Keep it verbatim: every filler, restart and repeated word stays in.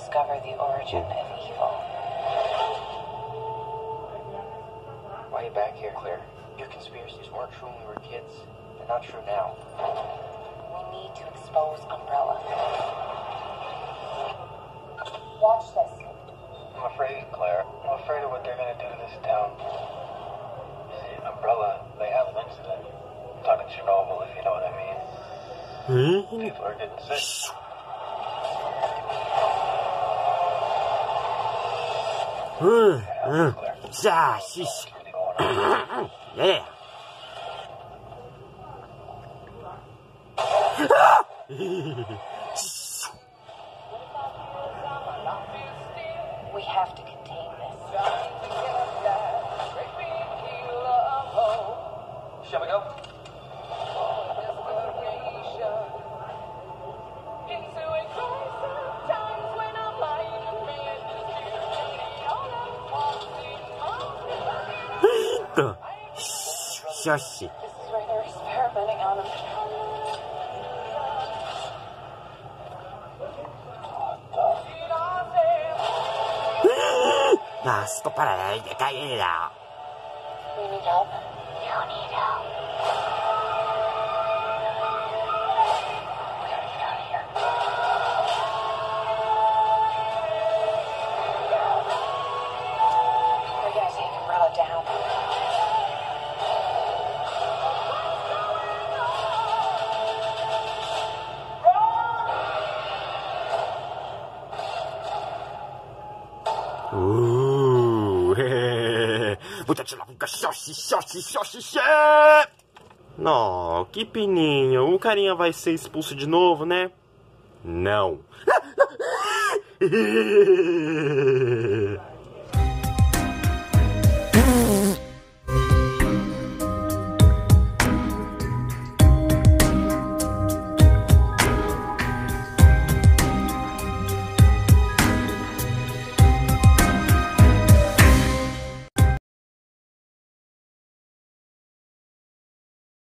discover the origin of evil. Why are you back here, Claire? Your conspiracies weren't true when we were kids. They're not true now. We need to expose Umbrella. Watch this. I'm afraid, Claire. I'm afraid of what they're gonna do to this town. See, Umbrella, they have links to that. Talking Chernobyl, if you know what I mean. Hmm? People are getting sick. Hmm. Hmm. Yeah, she's. Yeah. We have to contain this. Shall we go? Eita! Xoxi. This is where they're experimenting on him. Ah, sto parando de cair. We need help. You need help. We gotta get out of here. We're gonna take Umbrella down. Uh, vou te atirar com xoxi, xoxi, xoxi, xoxi. Não, que pininho. O carinha vai ser expulso de novo, né? Não.